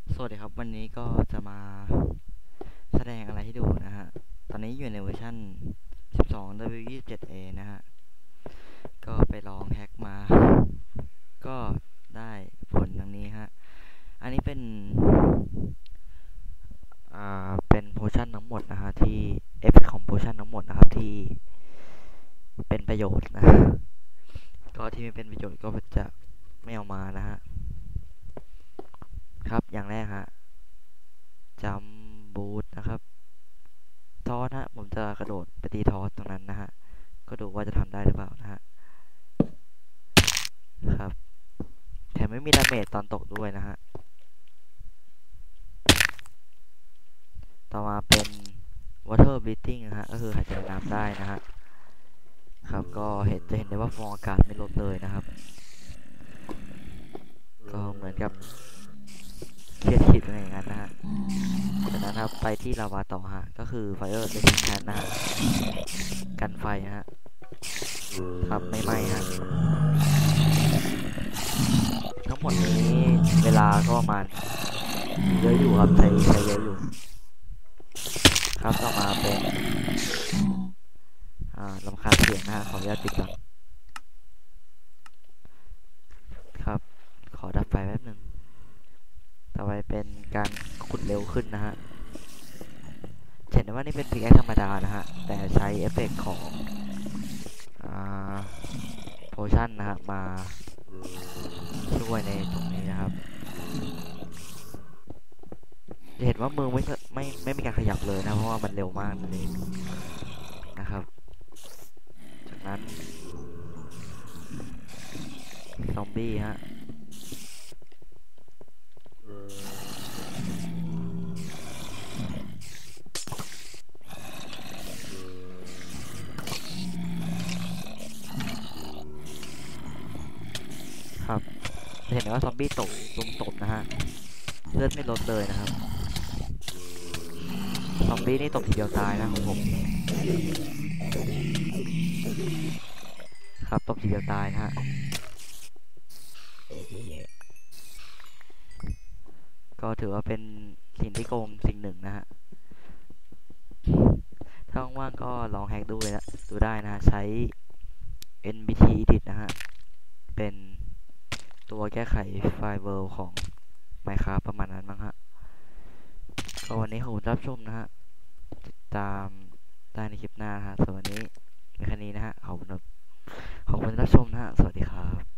สวัสดีครับวันนี้ก็จะมาแสดงอะไรให้ดูนะฮะตอนนี้อยู่ในเวอร์ชัน 12W27A นะฮะก็ไปลองแฮ็กมาก็ได้ผลดังนี้ฮะอันนี้เป็นโพชั่นทั้งหมดนะฮะที่เอฟเฟกต์ของโพชั่นทั้งหมดนะครับที่เป็นประโยชน์นะก็ที่ไม่เป็นประโยชน์ก็จะไม่เอามานะฮะครับอย่างแรกฮะจัมบูทนะครับทอสฮะผมจะกระโดดไปตีทอสตรงนั้นนะฮะก็ดูว่าจะทำได้หรือเปล่านะฮะครับแถมไม่มีดาเมจตอนตกด้วยนะฮะต่อมาเป็น water breathing นะฮะก็คือหายใจน้ำได้นะฮะครับก็จะเห็นได้ว่าฟองอากาศไม่ลดเลยนะครับก็เหมือนกับเครียดขีดอะไรอย่างนั้นนะฮะจากนั้นครับไปที่ลาวาต่อฮะก็คือ fire resistance นะฮะกันไฟนะฮะครับไม่ไหม้ฮะทั้งหมดนี้เวลาก็ประมาณเยอะอยู่ครับใช้เยอะอยู่ครับต่อมาเป็นรำคาญเสียงนะฮะขออนุญาตปิดก่อนครับขอดับไฟแป๊บหนึ่งต่อไปเป็นการขุดเร็วขึ้นนะฮะเห็นได้ว่านี่เป็นพิกแอคธรรมดานะฮะแต่ใช้เอฟเฟกต์ของโพชั่นนะฮะมาช่วยในตรงนี้นะครับจะเห็นว่ามือไม่มีการขยับเลยนะเพราะว่ามันเร็วมากนั่นเองนะครับจากนั้นซอมบี้ฮะครับจะเห็นได้ว่าซอมบี้ตกลุมตบนะฮะเลือดไม่ลดเลยนะครับซอมบี้นี่ตบทีเดียวตายนะของผมครับตบทีเดียวตายนะฮะก็ถือว่าเป็นสิ่งที่โกงสิ่งหนึ่งนะฮะถ้าว่างๆก็ลองแฮกดูได้นะฮะใช้ NBT Edit นะฮะเป็นตัวแก้ไขไฟล์เวิร์ของ Minecraft ประมาณนั้นมั้งฮะก็วันนี้ขอบคุณรับชมนะฮะติดตามได้ในคลิปหน้าฮะส่วนวันนี้มีแค่นี้นะฮะขอบคุณรับชมนะฮะสวัสดีครับ